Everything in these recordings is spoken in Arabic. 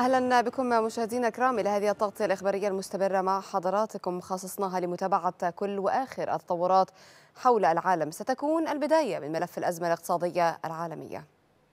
أهلا بكم مشاهدينا الكرام إلى هذه التغطية الإخبارية المستمرة مع حضراتكم، خصصناها لمتابعة كل وآخر التطورات حول العالم. ستكون البداية من ملف الأزمة الاقتصادية العالمية.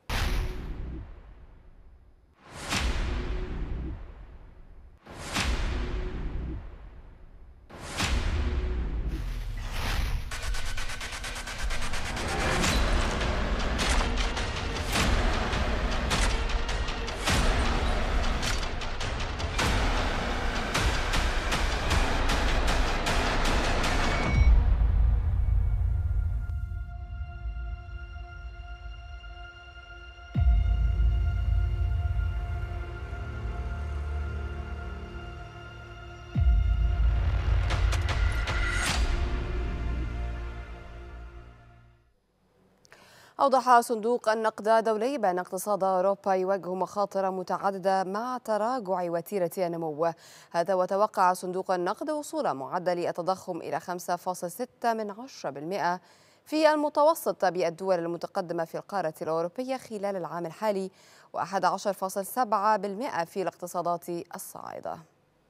أوضح صندوق النقد الدولي بأن اقتصاد أوروبا يواجه مخاطر متعددة مع تراجع وتيرة النمو. هذا وتوقع صندوق النقد وصول معدل التضخم إلى 5.6% في المتوسط بالدول المتقدمة في القارة الأوروبية خلال العام الحالي، و11.7% في الاقتصادات الصاعدة.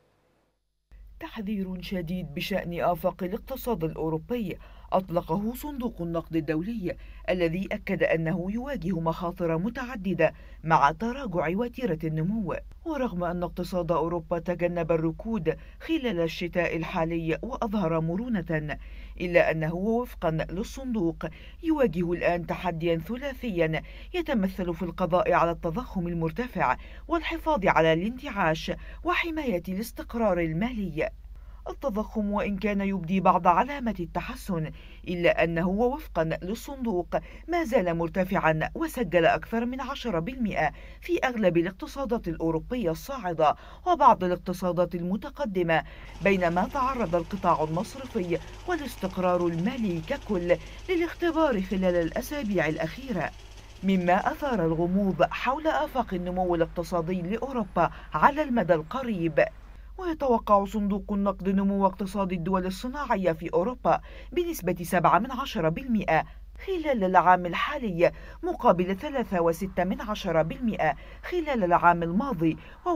تحذير شديد بشأن آفاق الاقتصاد الأوروبي أطلقه صندوق النقد الدولي، الذي أكد أنه يواجه مخاطر متعددة مع تراجع وتيرة النمو. ورغم أن اقتصاد أوروبا تجنب الركود خلال الشتاء الحالي وأظهر مرونة، إلا أنه وفقا للصندوق يواجه الآن تحديا ثلاثيا يتمثل في القضاء على التضخم المرتفع والحفاظ على الانتعاش وحماية الاستقرار المالي. التضخم وإن كان يبدي بعض علامات التحسن، إلا أنه وفقا للصندوق ما زال مرتفعا وسجل أكثر من 10% في أغلب الاقتصادات الأوروبية الصاعدة وبعض الاقتصادات المتقدمة، بينما تعرض القطاع المصرفي والاستقرار المالي ككل للاختبار خلال الأسابيع الأخيرة، مما أثار الغموض حول آفاق النمو الاقتصادي لأوروبا على المدى القريب. ويتوقع صندوق النقد نمو اقتصاد الدول الصناعية في أوروبا بنسبة 7% خلال العام الحالي، مقابل 3.6% خلال العام الماضي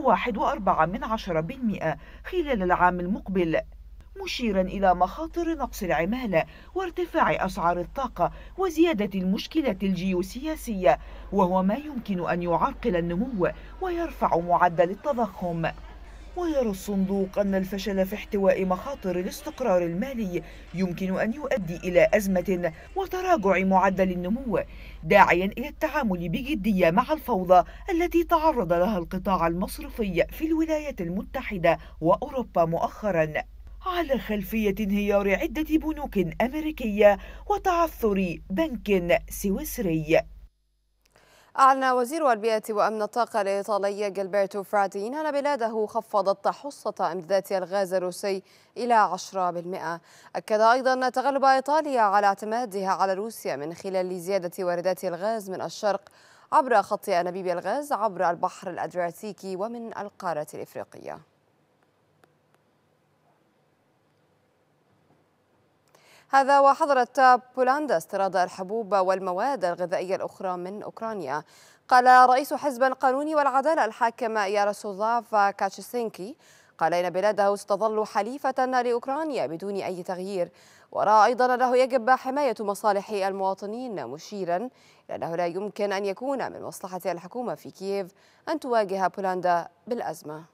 و1.4% خلال العام المقبل، مشيرا إلى مخاطر نقص العمالة وارتفاع أسعار الطاقة وزيادة المشكلات الجيوسياسية، وهو ما يمكن أن يعرقل النمو ويرفع معدل التضخم. ويرى الصندوق أن الفشل في احتواء مخاطر الاستقرار المالي يمكن أن يؤدي إلى أزمة وتراجع معدل النمو، داعيا إلى التعامل بجدية مع الفوضى التي تعرض لها القطاع المصرفي في الولايات المتحدة وأوروبا مؤخرا، على خلفية انهيار عدة بنوك أمريكية وتعثر بنك سويسري. أعلن وزير البيئة وأمن الطاقة الإيطالي جilberto فراتين أن بلاده خفضت حصة إمدادات الغاز الروسي إلى 10%. أكد أيضا تغلب إيطاليا على اعتمادها على روسيا من خلال زيادة واردات الغاز من الشرق عبر خط أنابيب الغاز عبر البحر الأدرياتيكي ومن القارة الإفريقية. هذا وحظرت بولندا استيراد الحبوب والمواد الغذائية الأخرى من أوكرانيا. قال رئيس حزب القانون والعدالة الحاكم ياروسلاف كاتشينسكي قال إن بلاده ستظل حليفة لأوكرانيا بدون أي تغيير، ورأى أيضا أنه يجب حماية مصالح المواطنين، مشيرا إلى أنه لا يمكن أن يكون من مصلحة الحكومة في كييف أن تواجه بولندا بالأزمة.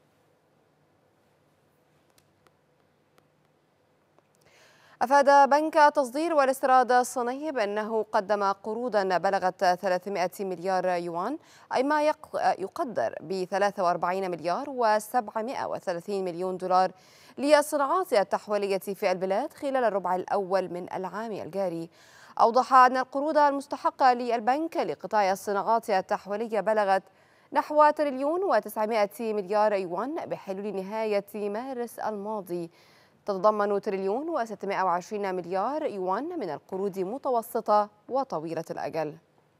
أفاد بنك التصدير والاستيراد الصيني بأنه قدم قروضا بلغت 300 مليار يوان، أي ما يقدر ب 43 مليار و730 مليون دولار للصناعات التحويلية في البلاد خلال الربع الأول من العام الجاري. أوضح أن القروض المستحقة للبنك لقطاع الصناعات التحويلية بلغت نحو تريليون و900 مليار يوان بحلول نهاية مارس الماضي، تتضمن تريليون و620 مليار يوان من القروض متوسطة وطويلة الأجل.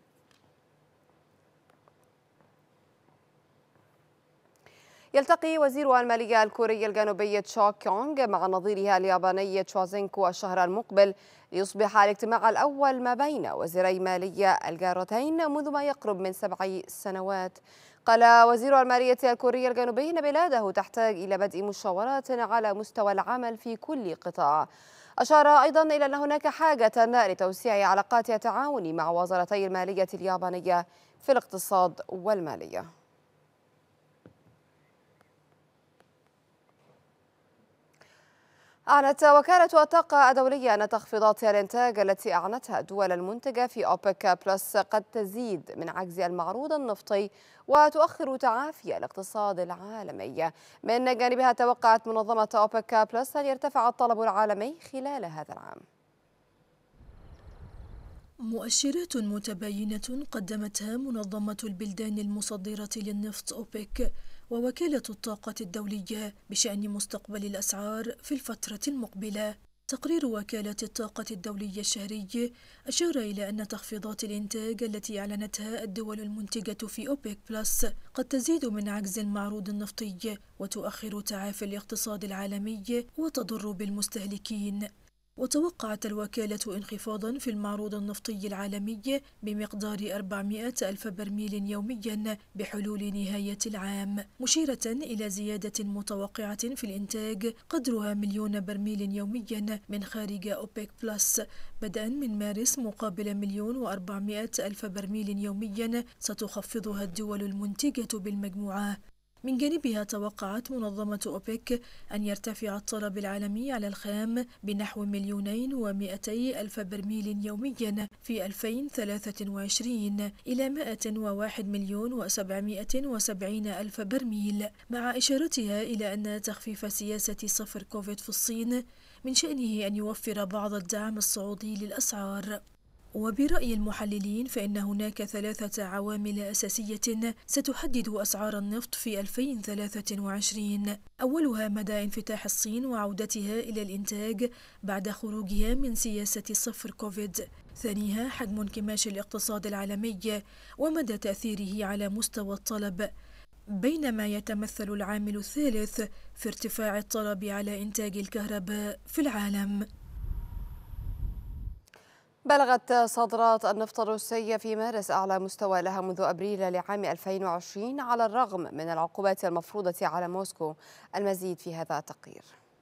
يلتقي وزير المالية الكوري الجنوبي تشو كيونغ مع نظيره الياباني تشوزينكو الشهر المقبل ليصبح الاجتماع الأول ما بين وزيري مالية الجارتين منذ ما يقرب من 7 سنوات. قال وزير المالية الكوري الجنوبي أن بلاده تحتاج إلى بدء مشاورات على مستوى العمل في كل قطاع. أشار أيضا إلى أن هناك حاجة لتوسيع علاقات التعاون مع وزارتي المالية اليابانية في الاقتصاد والمالية. أعلنت وكالة الطاقة الدولية أن تخفيضات الإنتاج التي أعلنتها الدول المنتجة في أوبك بلس قد تزيد من عجز المعروض النفطي وتؤخر تعافي الاقتصاد العالمي. من جانبها توقعت منظمة أوبك بلس أن يرتفع الطلب العالمي خلال هذا العام. مؤشرات متباينة قدمتها منظمة البلدان المصدرة للنفط أوبك ووكالة الطاقة الدولية بشأن مستقبل الأسعار في الفترة المقبلة. تقرير وكالة الطاقة الدولية الشهري أشار إلى أن تخفيضات الإنتاج التي أعلنتها الدول المنتجة في أوبك بلس قد تزيد من عجز المعروض النفطي وتؤخر تعافي الاقتصاد العالمي وتضر بالمستهلكين. وتوقعت الوكالة انخفاضا في المعروض النفطي العالمي بمقدار 400 ألف برميل يوميا بحلول نهاية العام، مشيرة إلى زيادة متوقعة في الإنتاج قدرها 1,000,000 برميل يوميا من خارج أوبك بلس بدءا من مارس، مقابل 1,400,000 برميل يوميا ستخفضها الدول المنتجة بالمجموعة. من جانبها توقعت منظمة أوبك أن يرتفع الطلب العالمي على الخام بنحو 2,200,000 برميل يوميا في 2023 إلى 101,770,000 برميل، مع إشارتها إلى أن تخفيف سياسة صفر كوفيد في الصين من شأنه أن يوفر بعض الدعم الصعودي للأسعار. وبرأي المحللين فإن هناك 3 عوامل أساسية ستحدد أسعار النفط في 2023. أولها مدى انفتاح الصين وعودتها إلى الإنتاج بعد خروجها من سياسة صفر كوفيد. ثانيها حجم انكماش الاقتصاد العالمي ومدى تأثيره على مستوى الطلب، بينما يتمثل العامل الثالث في ارتفاع الطلب على إنتاج الكهرباء في العالم. بلغت صادرات النفط الروسي في مارس أعلى مستوى لها منذ أبريل لعام 2020 على الرغم من العقوبات المفروضة على موسكو. المزيد في هذا التقرير.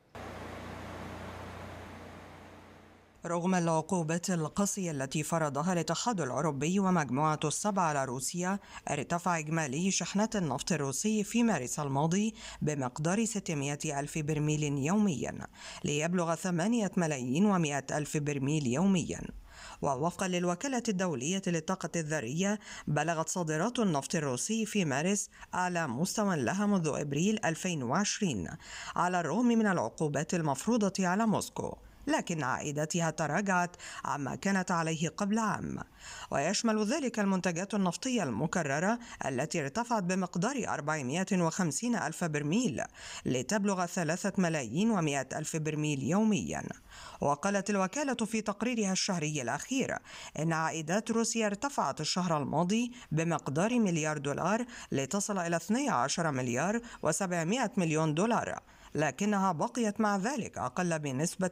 رغم العقوبات القاسية التي فرضها الاتحاد الأوروبي ومجموعة ال7 على روسيا، ارتفع إجمالي شحنات النفط الروسي في مارس الماضي بمقدار 600 ألف برميل يوميا ليبلغ 8,100,000 برميل يوميا. ووفقا للوكالة الدولية للطاقة الذرية، بلغت صادرات النفط الروسي في مارس أعلى مستوى لها منذ أبريل 2020 على الرغم من العقوبات المفروضة على موسكو، لكن عائداتها تراجعت عما كانت عليه قبل عام، ويشمل ذلك المنتجات النفطية المكررة التي ارتفعت بمقدار 450 ألف برميل لتبلغ 3,100,000 برميل يوميا. وقالت الوكالة في تقريرها الشهري الأخير إن عائدات روسيا ارتفعت الشهر الماضي بمقدار $1,000,000,000 لتصل إلى 12,700,000,000 دولار، لكنها بقيت مع ذلك أقل بنسبة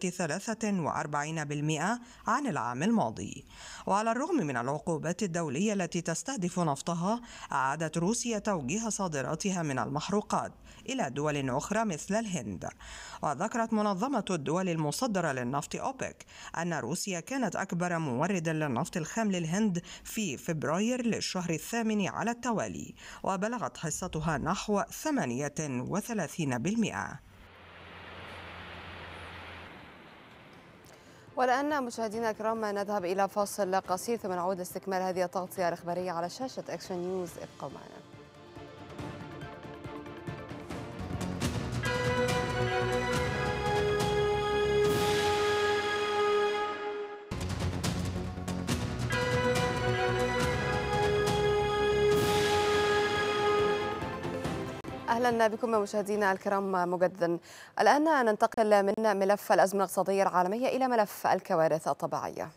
43% عن العام الماضي. وعلى الرغم من العقوبات الدولية التي تستهدف نفطها، أعادت روسيا توجيه صادراتها من المحروقات إلى دول أخرى مثل الهند. وذكرت منظمة الدول المصدرة للنفط أوبك أن روسيا كانت أكبر مورد للنفط الخام للهند في فبراير للشهر الثامن على التوالي، وبلغت حصتها نحو 38%. والآن مشاهدينا الكرام نذهب إلى فاصل قصير ثم نعود لاستكمال هذه التغطية الإخبارية على شاشة أكشن نيوز. ابقوا معنا. أهلا بكم مشاهدينا الكرام مجددا. الآن ننتقل من ملف الأزمة الاقتصادية العالمية إلى ملف الكوارث الطبيعية.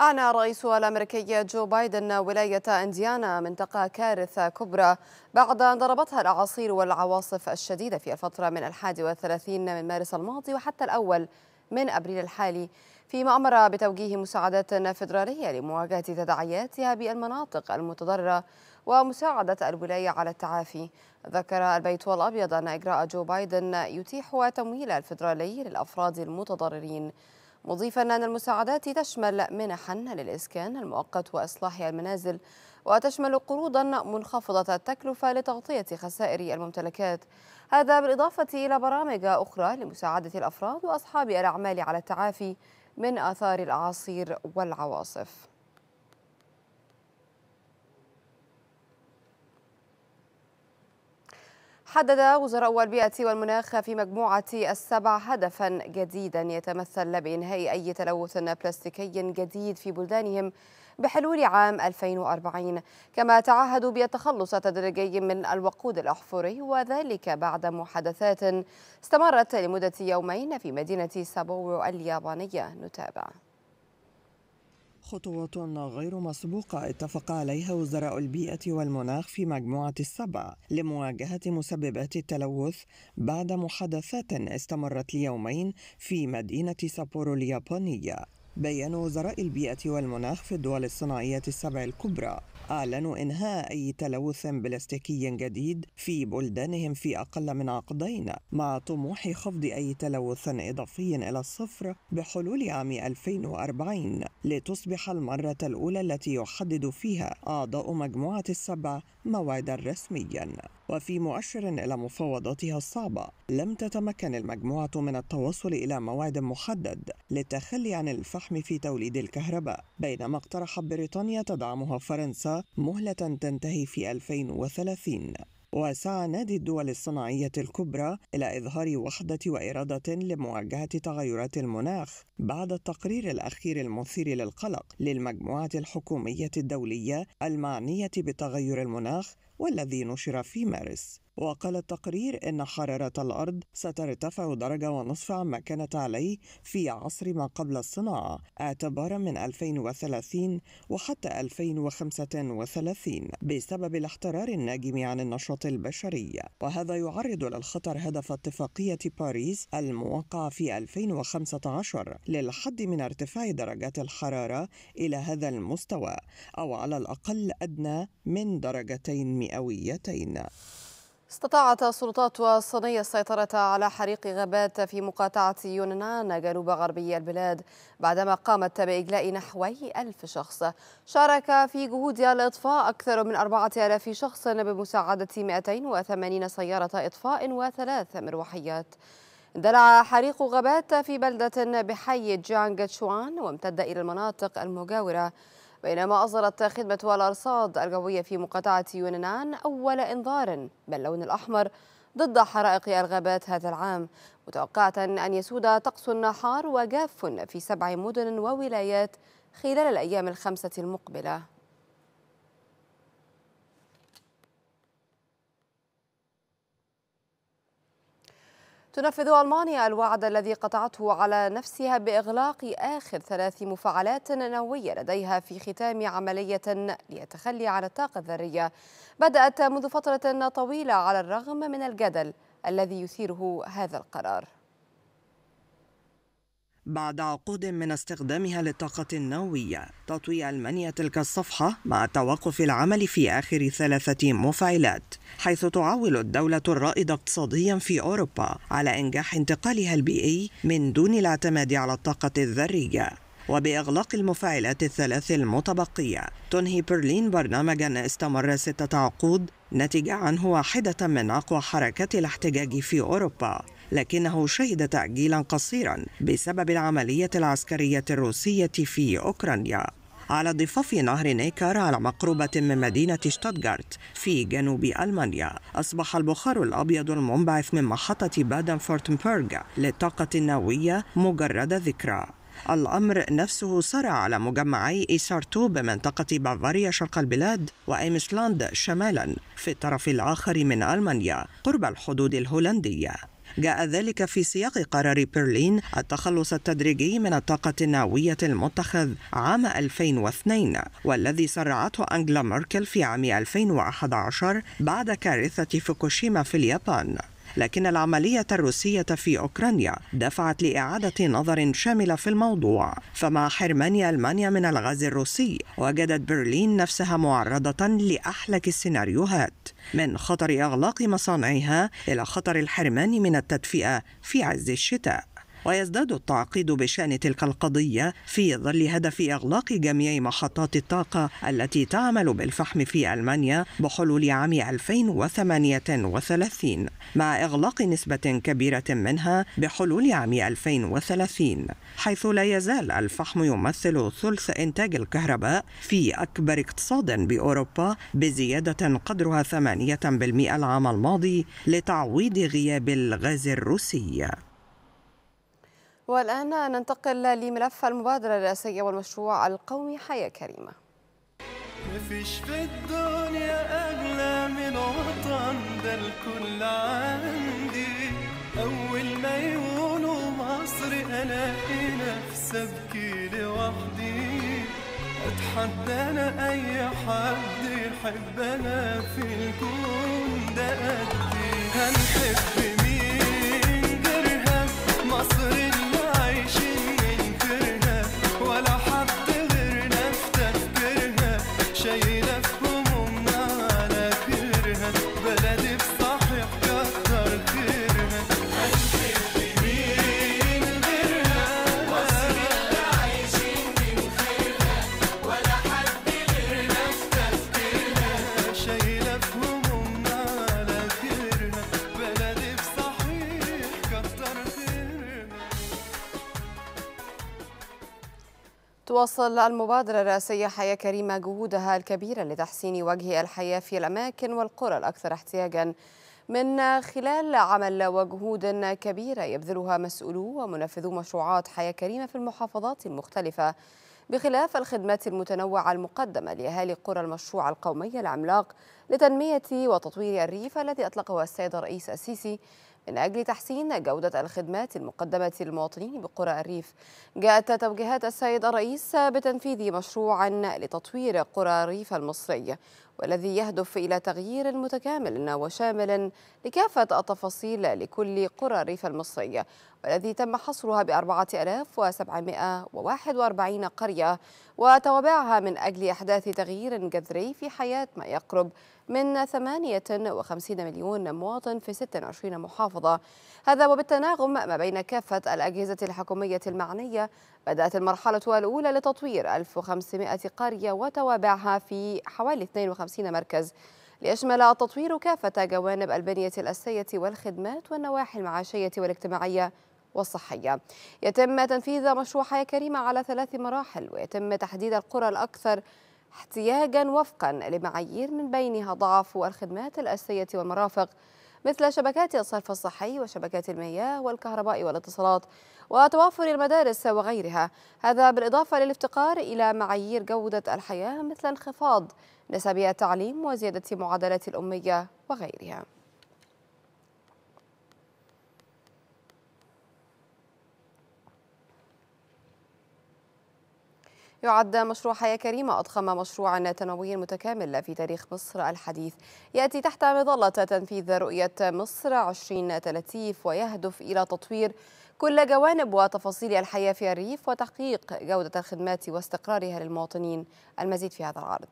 أعلن الرئيس الأمريكي جو بايدن ولاية إنديانا منطقة كارثة كبرى بعد أن ضربتها الأعاصير والعواصف الشديدة في الفترة من 31 من مارس الماضي وحتى الأول من أبريل الحالي، فيما أمر بتوجيه مساعدات فيدرالية لمواجهة تداعياتها بالمناطق المتضررة ومساعدة الولاية على التعافي. ذكر البيت الأبيض أن إجراء جو بايدن يتيح تمويل الفيدرالي للأفراد المتضررين، مضيفا أن المساعدات تشمل منحا للإسكان المؤقت وإصلاح المنازل، وتشمل قروضا منخفضة التكلفة لتغطية خسائر الممتلكات، هذا بالإضافة إلى برامج أخرى لمساعدة الأفراد وأصحاب الأعمال على التعافي من آثار الأعاصير والعواصف. حدد وزراء البيئة والمناخ في مجموعة السبع هدفا جديدا يتمثل بإنهاء أي تلوث بلاستيكي جديد في بلدانهم بحلول عام 2040، كما تعهدوا بالتخلص تدريجي من الوقود الأحفوري، وذلك بعد محادثات استمرت لمدة يومين في مدينة سابورو اليابانية. نتابع. خطوات غير مسبوقة اتفق عليها وزراء البيئة والمناخ في مجموعة السبع لمواجهة مسببات التلوث بعد محادثات استمرت ليومين في مدينة سابورو اليابانية. بيّن وزراء البيئة والمناخ في الدول الصناعية السبع الكبرى أعلنوا إنهاء أي تلوث بلاستيكي جديد في بلدانهم في أقل من عقدين، مع طموح خفض أي تلوث إضافي إلى الصفر بحلول عام 2040 لتصبح المرة الأولى التي يحدد فيها أعضاء مجموعة السبع موعدا رسميا. وفي مؤشر إلى مفاوضاتها الصعبة، لم تتمكن المجموعة من التوصل إلى موعد محدد للتخلي عن الفحم في توليد الكهرباء، بينما اقترحت بريطانيا تدعمها فرنسا مهلة تنتهي في 2030. وسعى نادي الدول الصناعية الكبرى إلى إظهار وحدة وإرادة لمواجهة تغيرات المناخ بعد التقرير الأخير المثير للقلق للمجموعة الحكومية الدولية المعنية بتغير المناخ والذي نشر في مارس. وقال التقرير إن حرارة الأرض سترتفع 1.5 درجة عما كانت عليه في عصر ما قبل الصناعة اعتبارا من 2030 وحتى 2035 بسبب الاحترار الناجم عن النشاط البشري، وهذا يعرض للخطر هدف اتفاقية باريس الموقع في 2015 للحد من ارتفاع درجات الحرارة إلى هذا المستوى، أو على الأقل أدنى من 2 درجات مئويتين. استطاعت السلطات الصينية السيطرة على حريق غابات في مقاطعة يونان جنوب غربي البلاد بعدما قامت بإجلاء نحو 1000 شخص. شارك في جهود الإطفاء أكثر من 4000 شخص بمساعدة 280 سيارة إطفاء و3 مروحيات. اندلع حريق غابات في بلدة بحي جيانغ تشوان وامتد إلى المناطق المجاورة، بينما أصدرت خدمة الأرصاد الجوية في مقاطعة يونان أول إنذار باللون الأحمر ضد حرائق الغابات هذا العام، متوقعة أن يسود طقس حار وجاف في 7 مدن وولايات خلال الأيام 5 المقبلة. تنفذ ألمانيا الوعد الذي قطعته على نفسها بإغلاق آخر 3 مفاعلات نووية لديها في ختام عملية للتخلي عن الطاقة الذرية بدأت منذ فترة طويلة على الرغم من الجدل الذي يثيره هذا القرار. بعد عقود من استخدامها للطاقة النووية، تطوي ألمانيا تلك الصفحة مع توقف العمل في آخر 3 مفاعلات، حيث تعول الدولة الرائدة اقتصاديا في أوروبا على إنجاح انتقالها البيئي من دون الاعتماد على الطاقة الذرية. وبإغلاق المفاعلات ال3 المتبقية، تنهي برلين برنامجا استمر 6 عقود نتج عنه واحدة من أقوى حركات الاحتجاج في أوروبا، لكنه شهد تأجيلا قصيرا بسبب العملية العسكرية الروسية في أوكرانيا. على ضفاف نهر نيكر على مقربة من مدينة شتوتغارت في جنوب ألمانيا، أصبح البخار الأبيض المنبعث من محطة بادن فورتنبرغ للطاقة النووية مجرد ذكرى. الأمر نفسه سرى على مجمعي إيسارتو بمنطقة بافاريا شرق البلاد وإيمسلاند شمالا في الطرف الآخر من ألمانيا قرب الحدود الهولندية. جاء ذلك في سياق قرار برلين التخلص التدريجي من الطاقة النووية المتخذ عام 2002 والذي سرعته أنغيلا ميركل في عام 2011 بعد كارثة فوكوشيما في اليابان. لكن العملية الروسية في أوكرانيا دفعت لإعادة نظر شاملة في الموضوع، فمع حرمان ألمانيا من الغاز الروسي وجدت برلين نفسها معرضة لأحلك السيناريوهات، من خطر إغلاق مصانعها إلى خطر الحرمان من التدفئة في عز الشتاء. ويزداد التعقيد بشأن تلك القضية في ظل هدف إغلاق جميع محطات الطاقة التي تعمل بالفحم في ألمانيا بحلول عام 2038، مع إغلاق نسبة كبيرة منها بحلول عام 2030، حيث لا يزال الفحم يمثل ثلث إنتاج الكهرباء في أكبر اقتصاد بأوروبا، بزيادة قدرها 8% العام الماضي لتعويض غياب الغاز الروسي. والآن ننتقل لملف المبادرة الرئاسية والمشروع القومي حياة كريمة. مفيش في الدنيا أغلى من وطن، ده الكل عندي. أول ما يقولوا مصر ألاقي نفسي أبكي لوحدي. أتحدى أنا أي حد يحب أنا في الكون ده قدي. هنحب مين غيرها؟ مصر اللي عايشين ننكرها، ولا حد غيرنا في تفكيرها. شايلة في همومنا على كرها، بلدي بصحيح كتر خيرها. هنحب مين غيرها؟ مصر اللي عايشين ننكرها، ولا حد غيرنا في تفكيرها. شايلة في همومنا على كرها، بلدي بصحيح كتر خيرها. تواصل المبادرة الرئاسية حياة كريمة جهودها الكبيرة لتحسين وجه الحياة في الأماكن والقرى الأكثر احتياجاً، من خلال عمل وجهود كبيرة يبذلها مسؤولو ومنفذو مشروعات حياة كريمة في المحافظات المختلفة، بخلاف الخدمات المتنوعة المقدمة لأهالي قرى المشروع القومي العملاق لتنمية وتطوير الريف الذي أطلقه السيد الرئيس السيسي من أجل تحسين جودة الخدمات المقدمة للمواطنين بقرى الريف. جاءت توجيهات السيد الرئيس بتنفيذ مشروع لتطوير قرى الريف المصري، والذي يهدف إلى تغيير متكامل وشامل لكافة التفاصيل لكل قرى الريف المصري، والذي تم حصرها ب4741 قرية وتوابعها من أجل إحداث تغيير جذري في حياة ما يقرب من 58 مليون مواطن في 26 محافظة. هذا وبالتناغم ما بين كافة الأجهزة الحكومية المعنية. بدأت المرحلة الأولى لتطوير 1500 قرية وتوابعها في حوالي 52 مركز، ليشمل التطوير كافة جوانب البنية الأساسية والخدمات والنواحي المعاشية والاجتماعية والصحية. يتم تنفيذ مشروع حياة كريمة على 3 مراحل، ويتم تحديد القرى الأكثر احتياجاً وفقاً لمعايير من بينها ضعف الخدمات الأساسية والمرافق، مثل شبكات الصرف الصحي وشبكات المياه والكهرباء والاتصالات وتوافر المدارس وغيرها. هذا بالإضافة للافتقار إلى معايير جودة الحياة مثل انخفاض نسب التعليم وزيادة معدلات الأمية وغيرها. يعد مشروع حياة كريمة أضخم مشروع تنموي متكامل في تاريخ مصر الحديث، يأتي تحت مظلة تنفيذ رؤية مصر 2030، ويهدف إلى تطوير كل جوانب وتفاصيل الحياة في الريف وتحقيق جودة الخدمات واستقرارها للمواطنين. المزيد في هذا العرض.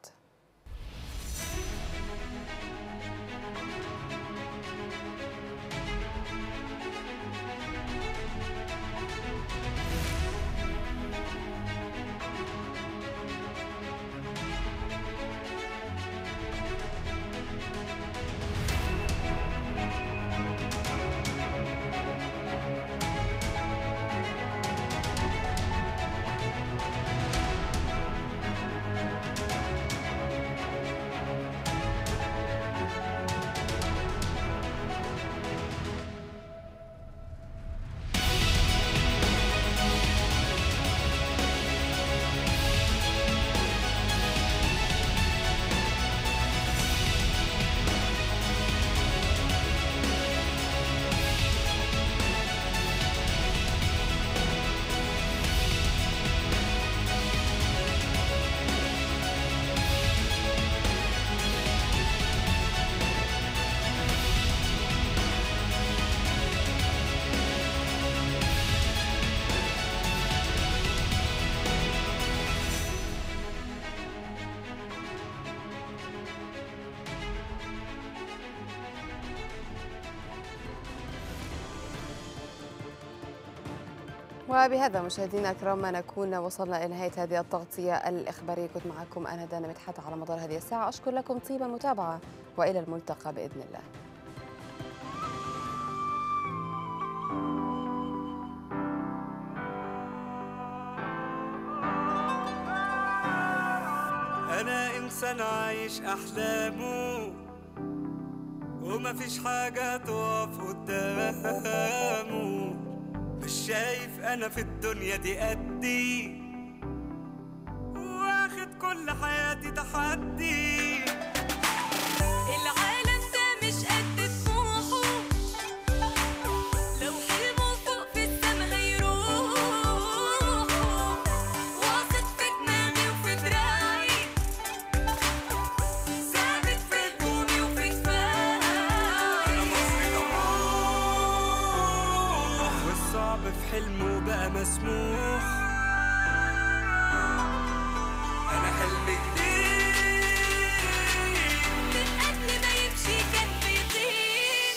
وبهذا مشاهدينا الكرام نكون وصلنا إلى نهاية هذه التغطية الإخبارية. كنت معكم أنا دانا مدحت على مدار هذه الساعة. أشكر لكم طيب المتابعة وإلى الملتقى بإذن الله. أنا إنسان عايش أحلامه وما فيش حاجة تقف قدامه، مش شايف أنا في الدنيا دي قدي، واخد كل حياتي تحدي. العالم ده مش قد طموحه، لو حلمه فوق في السما هيروح، واثق في دماغي وفي دراعي، ثابت في هجومي وفي دفاعي. أنا مصري طموح والصعب في حلمه بقى مسموح. أنا حلمي جديد من قبل ما يمشي كان بيطير.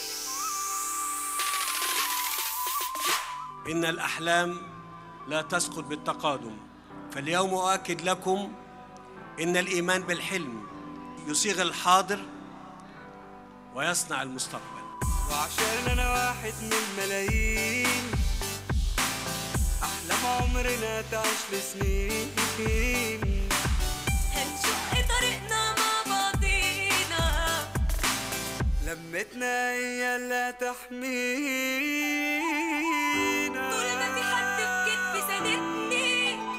إن الأحلام لا تسقط بالتقادم، فاليوم أؤكد لكم إن الإيمان بالحلم يصيغ الحاضر ويصنع المستقبل. وعشان أنا واحد من ملايين، أحلام عمرنا تعيش لسنين. هنشق طريقنا مع بعضينا، لمتنا هي اللي هتحمينا. طول ما في حد في كتفي ساندني،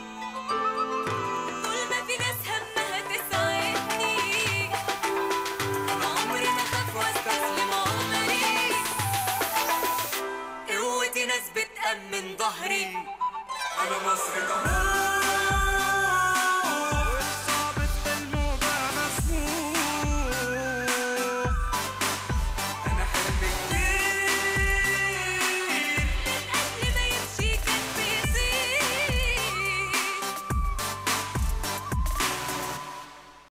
طول ما في ناس همها تساعدني، أنا عمري ما أخاف وأستسلم عمري، قوتي ناس بتأمن ظهري. أنا مصري طموح